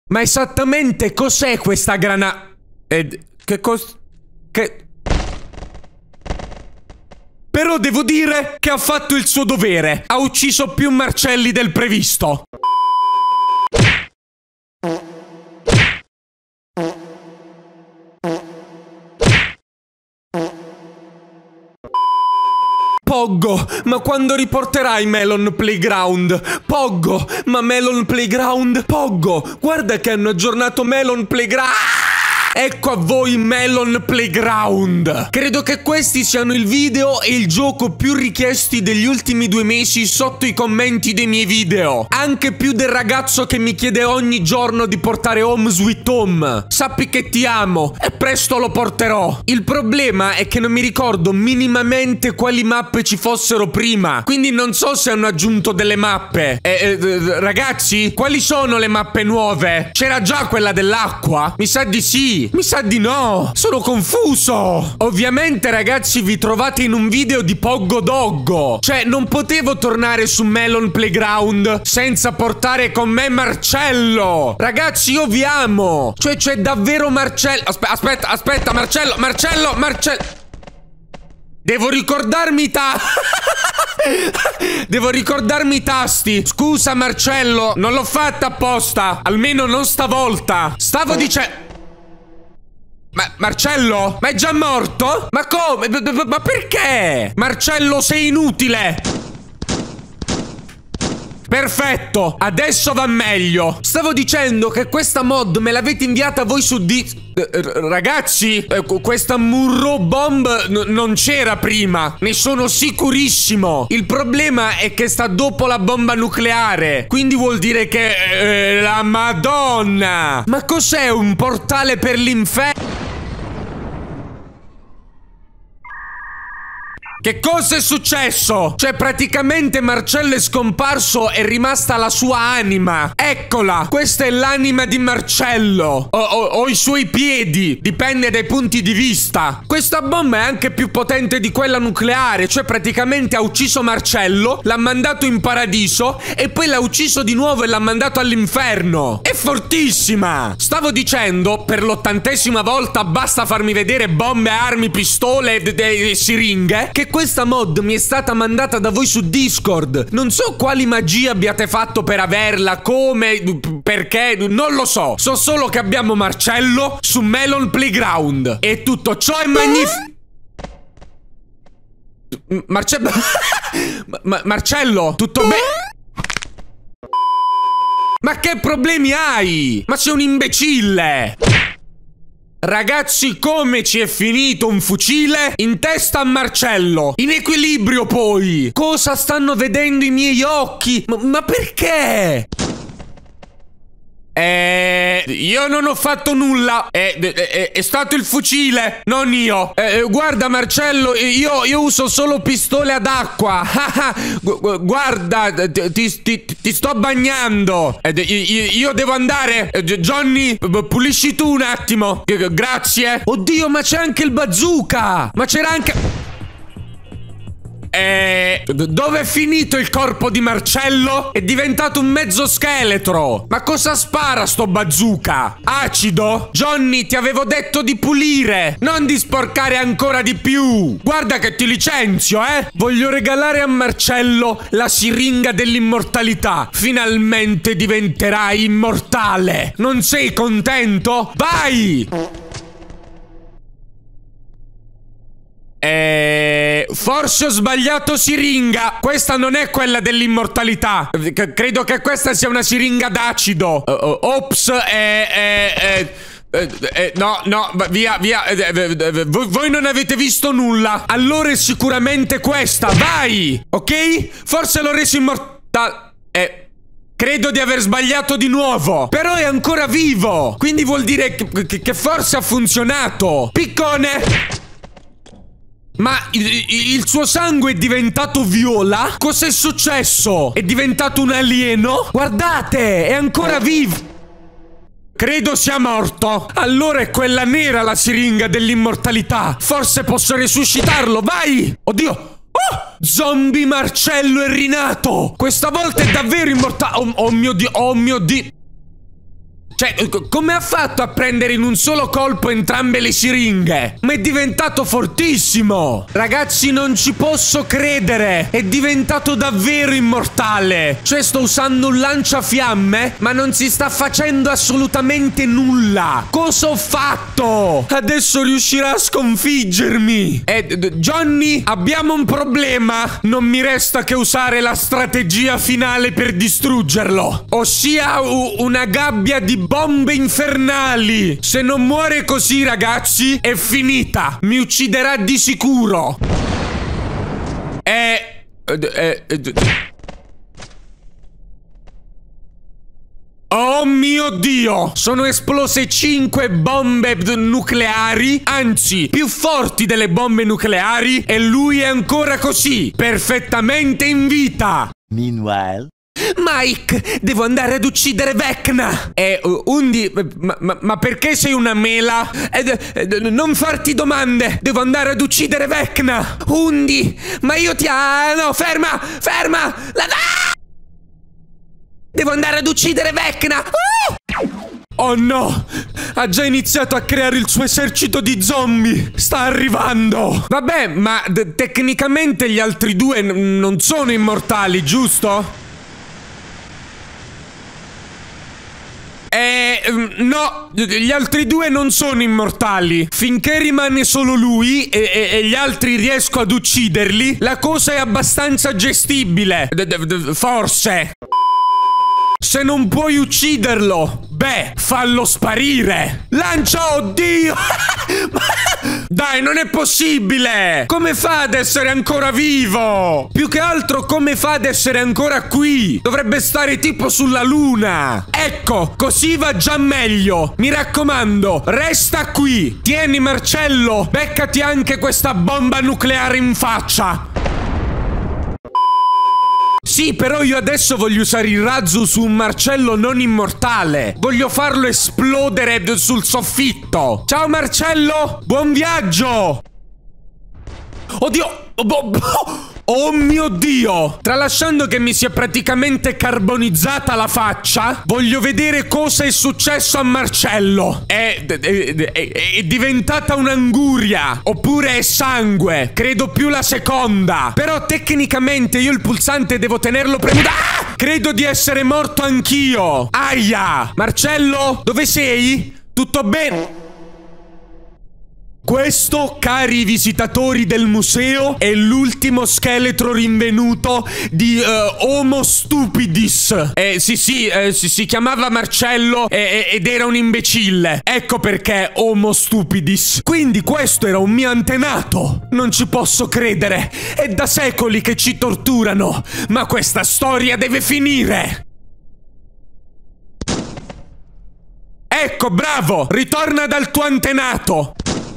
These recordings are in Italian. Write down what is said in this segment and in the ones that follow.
Ma esattamente cos'è questa granata? Però devo dire che ha fatto il suo dovere. Ha ucciso più Marcelli del previsto. Poggo, ma quando riporterai Melon Playground? Poggo, ma Melon Playground? Poggo, guarda che hanno aggiornato Melon Playground. Ecco a voi Melon Playground. Credo che questi siano il video e il gioco più richiesti degli ultimi 2 mesi sotto i commenti dei miei video. Anche più del ragazzo che mi chiede ogni giorno di portare Home Sweet Home. Sappi che ti amo e presto lo porterò. Il problema è che non mi ricordo minimamente quali mappe ci fossero prima, quindi non so se hanno aggiunto delle mappe. Ragazzi, quali sono le mappe nuove? C'era già quella dell'acqua? Mi sa di sì. Mi sa di no. Sono confuso. Ovviamente ragazzi vi trovate in un video di Poggo Doggo. Cioè non potevo tornare su Melon Playground senza portare con me Marcello. Ragazzi io vi amo. Cioè c'è davvero Marcello. Aspetta Marcello. Devo ricordarmi i tasti. Scusa Marcello, non l'ho fatta apposta. Almeno non stavolta. Stavo dicendo... Marcello? Ma è già morto? Ma come? Ma perché? Marcello, sei inutile! Perfetto, adesso va meglio. Stavo dicendo che questa mod me l'avete inviata voi su ragazzi, questa Murrow Bomb non c'era prima. Ne sono sicurissimo. Il problema è che sta dopo la bomba nucleare. Quindi vuol dire che... la Madonna! Ma cos'è, un portale per l'inferno? Che cosa è successo? Cioè praticamente Marcello è scomparso, è rimasta la sua anima. Eccola, questa è l'anima di Marcello. O i suoi piedi, dipende dai punti di vista. Questa bomba è anche più potente di quella nucleare. Cioè praticamente ha ucciso Marcello, l'ha mandato in paradiso e poi l'ha ucciso di nuovo e l'ha mandato all'inferno. È fortissima. Stavo dicendo, per l'80ª volta, basta farmi vedere bombe, armi, pistole e siringhe, che questa mod mi è stata mandata da voi su Discord. Non so quali magie abbiate fatto per averla, come, perché, non lo so. So solo che abbiamo Marcello su Melon Playground. E tutto ciò è magnifico. Marcello, tutto bene? Ma che problemi hai? Ma sei un imbecille! Ragazzi, come ci è finito un fucile in testa a Marcello? In equilibrio poi! Cosa stanno vedendo i miei occhi? Ma perché? Io non ho fatto nulla. È stato il fucile, non io. Guarda Marcello, io uso solo pistole ad acqua. Guarda, ti sto bagnando. Io devo andare. Johnny, pulisci tu un attimo. Grazie. Oddio, ma c'è anche il bazooka. Ma c'era anche... dove è finito il corpo di Marcello? È diventato un mezzo scheletro. Ma cosa spara sto bazooka? Acido? Johnny, ti avevo detto di pulire, non di sporcare ancora di più. Guarda che ti licenzio, Voglio regalare a Marcello la siringa dell'immortalità. Finalmente diventerai immortale. Non sei contento? Vai! Forse ho sbagliato siringa. Questa non è quella dell'immortalità. Credo che questa sia una siringa d'acido. Ops, no, via. Voi non avete visto nulla. Allora è sicuramente questa. Vai, ok? Forse l'ho reso immortale. Credo di aver sbagliato di nuovo. Però è ancora vivo. Quindi vuol dire che forse ha funzionato. Piccone. Ma il suo sangue è diventato viola? Cos'è successo? È diventato un alieno? Guardate, è ancora vivo. Credo sia morto. Allora è quella nera la siringa dell'immortalità. Forse posso resuscitarlo, vai! Oddio! Oh! Zombie Marcello è rinato! Questa volta è davvero immortale. Oh mio Dio, oh mio Dio. Cioè, come ha fatto a prendere in un solo colpo entrambe le siringhe? Ma è diventato fortissimo! Ragazzi, non ci posso credere! È diventato davvero immortale! Cioè, sto usando un lanciafiamme, ma non si sta facendo assolutamente nulla! Cosa ho fatto? Adesso riuscirà a sconfiggermi! Johnny, abbiamo un problema! Non mi resta che usare la strategia finale per distruggerlo, ossia una gabbia di bombe infernali. Se non muore così, ragazzi, è finita. Mi ucciderà di sicuro. Oh mio Dio! Sono esplose 5 bombe nucleari, anzi, più forti delle bombe nucleari, e lui è ancora così, perfettamente in vita. Meanwhile... Mike, devo andare ad uccidere Vecna. Undi, ma perché sei una mela? Non farti domande. Devo andare ad uccidere Vecna. Undi, ma io ti... no, ferma, ferma. Devo andare ad uccidere Vecna. Oh no, ha già iniziato a creare il suo esercito di zombie. Sta arrivando. Vabbè, ma tecnicamente gli altri due non sono immortali, giusto? No, gli altri due non sono immortali. Finché rimane solo lui e gli altri riesco ad ucciderli, la cosa è abbastanza gestibile. Forse. Se non puoi ucciderlo, beh, fallo sparire. Lancia, oddio. Dai, non è possibile. Come fa ad essere ancora vivo? Più che altro, come fa ad essere ancora qui? Dovrebbe stare tipo sulla luna. Ecco, così va già meglio. Mi raccomando, resta qui. Tieni, Marcello, beccati anche questa bomba nucleare in faccia. Sì, però io adesso voglio usare il razzo su un Marcello non immortale. Voglio farlo esplodere sul soffitto. Ciao Marcello, buon viaggio. Oddio. Oh mio Dio! Tralasciando che mi sia praticamente carbonizzata la faccia, voglio vedere cosa è successo a Marcello. È diventata un'anguria. Oppure è sangue. Credo più la seconda. Però tecnicamente io il pulsante devo tenerlo premuto. Ah! Credo di essere morto anch'io. Aia! Marcello, dove sei? Tutto bene? Questo, cari visitatori del museo, è l'ultimo scheletro rinvenuto di Homo stupidis. Si chiamava Marcello ed era un imbecille. Ecco perché Homo stupidis. Quindi questo era un mio antenato. Non ci posso credere. È da secoli che ci torturano. Ma questa storia deve finire. Ecco, bravo! Ritorna dal tuo antenato.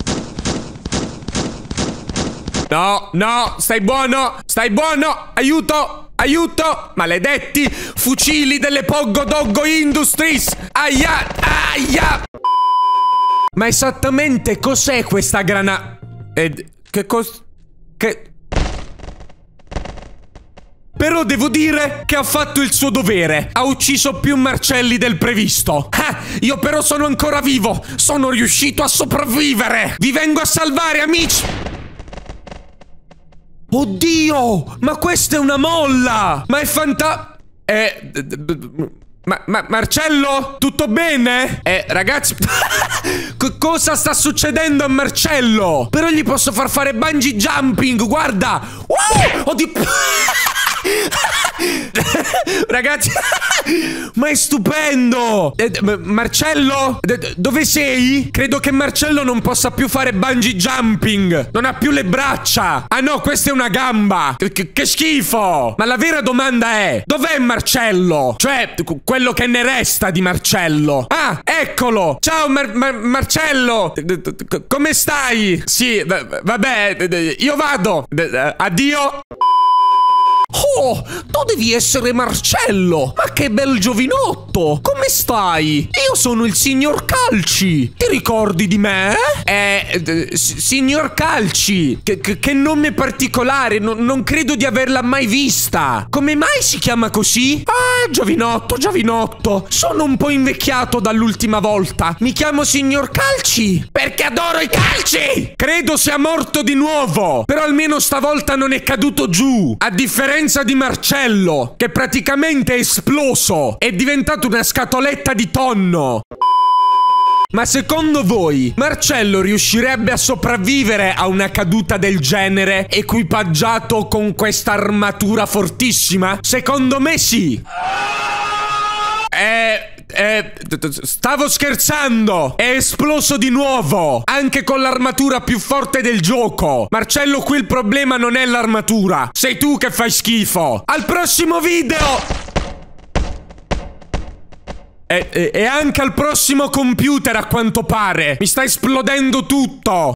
No, no, stai buono, aiuto, aiuto, maledetti fucili delle Pogo Doggo Industries, aia, aia. Ma esattamente cos'è questa Però devo dire che ha fatto il suo dovere. Ha ucciso più Marcelli del previsto. Io però sono ancora vivo. Sono riuscito a sopravvivere. Vi vengo a salvare, amici. Oddio! Ma questa è una molla! Ma è Marcello? Tutto bene? Ragazzi... cosa sta succedendo a Marcello? Però gli posso far fare bungee jumping, guarda! Wow! Oddio... Ragazzi, ma è stupendo! Marcello? Dove sei? Credo che Marcello non possa più fare bungee jumping. Non ha più le braccia. Ah no, questa è una gamba. Che schifo. Ma la vera domanda è: dov'è Marcello? Cioè, quello che ne resta di Marcello. Ah, eccolo. Ciao Marcello. Come stai? Sì, vabbè, io vado. Addio. Oh, tu devi essere Marcello! Ma che bel giovinotto! Come stai? Io sono il signor Calci! Ti ricordi di me? Signor Calci. Che nome particolare, non credo di averla mai vista. Come mai si chiama così? Ah, giovinotto. Sono un po' invecchiato dall'ultima volta. Mi chiamo Signor Calci perché adoro i calci. Credo sia morto di nuovo, però almeno stavolta non è caduto giù. A differenza di Marcello, che praticamente è esploso. È diventato una scatoletta di tonno. Ma secondo voi, Marcello riuscirebbe a sopravvivere a una caduta del genere, equipaggiato con questa armatura fortissima? Secondo me sì. Stavo scherzando. È esploso di nuovo, anche con l'armatura più forte del gioco. Marcello, qui il problema non è l'armatura. Sei tu che fai schifo. Al prossimo video! E anche al prossimo computer, a quanto pare. Mi sta esplodendo tutto.